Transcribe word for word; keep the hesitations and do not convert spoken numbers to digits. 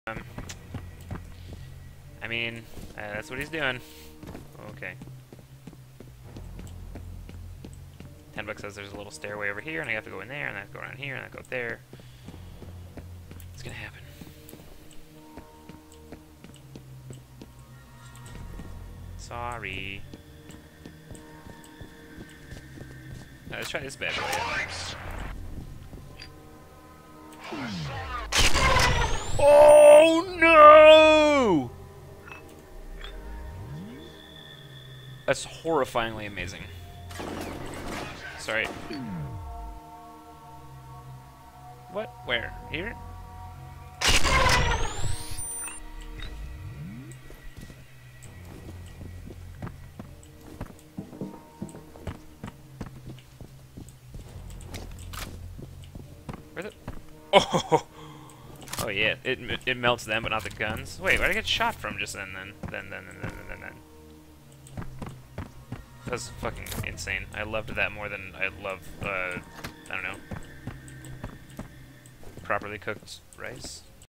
Um, I mean, uh, that's what he's doing. Okay. Ten bucks says there's a little stairway over here, and I have to go in there, and I have to go around here, and I have to go up there. It's gonna happen. Sorry. Uh, let's try this bad boy. Oh no! That's horrifyingly amazing. Sorry. What? Where? Here? Where's it? Oh! Oh yeah, it it melts them, but not the guns. Wait, where'd I get shot from just then? Then then then then then then then. That's fucking insane. I loved that more than I love. Uh, I don't know. Properly cooked rice.